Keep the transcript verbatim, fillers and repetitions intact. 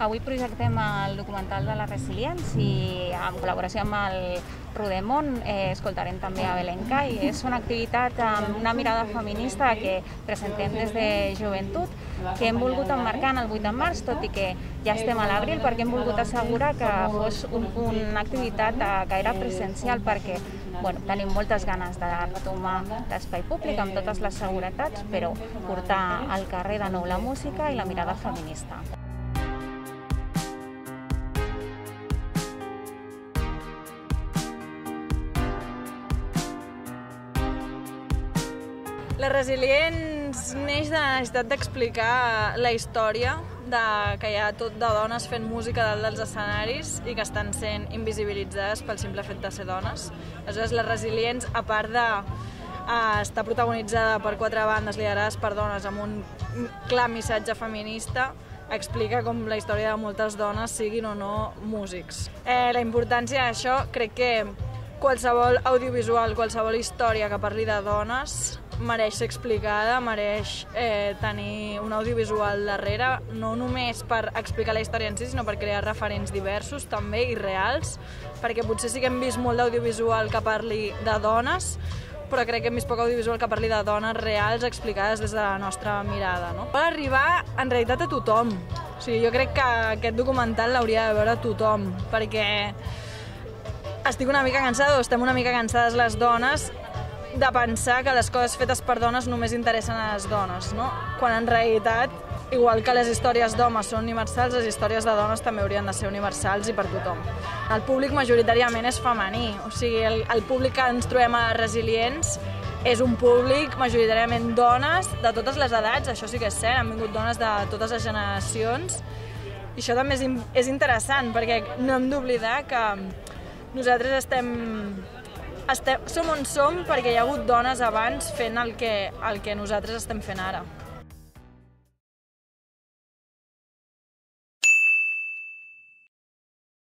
Avui projectem el documental de la Resilients i en col·laboració amb el Rodemont eh, escoltarem també a Belén Cai. És una activitat amb una mirada feminista que presentem des de joventut, que hem volgut emmarcar en el vuit de març, tot i que ja estem a l'abril, perquè hem volgut assegurar que fos un, una activitat que era presencial, perquè bueno, tenim moltes ganes de retomar l'espai públic amb totes les seguretats, però portar al carrer de nou la música i la mirada feminista. La Resilients neix de la necessitat d'explicar la història de que hi ha tot de dones fent música dalt dels escenaris i que estan sent invisibilitzades pel simple fet de ser dones. Aleshores, la Resilients, a part de eh, estar protagonitzada per quatre bandes liderades per dones amb un clar missatge feminista, explica com la història de moltes dones siguin o no músics. Eh, la importància d'això, crec que qualsevol audiovisual, qualsevol història que parli de dones mereix ser explicada, mereix eh, tenir un audiovisual darrere, no només per explicar la història en si, sinó per crear referents diversos també i reals, perquè potser sí que hem vist molt d'audiovisual que parli de dones, però crec que hem vist poc audiovisual que parli de dones reals explicades des de la nostra mirada. No? Pot arribar en realitat a tothom. O sigui, jo crec que aquest documental l'hauria de veure tothom, perquè estic una mica cansada, o estem una mica cansades les dones, de pensar que les coses fetes per dones només interessen a les dones, no? Quan en realitat, igual que les històries d'homes són universals, les històries de dones també haurien de ser universals i per tothom. El públic majoritàriament és femení, o sigui, el, el públic que ens trobem a Resilients és un públic majoritàriament dones de totes les edats, això sí que és cert, han vingut dones de totes les generacions, i això també és, és interessant, perquè no hem d'oblidar que nosaltres estem... Estem, som on som perquè hi ha hagut dones abans fent el que, el que nosaltres estem fent ara.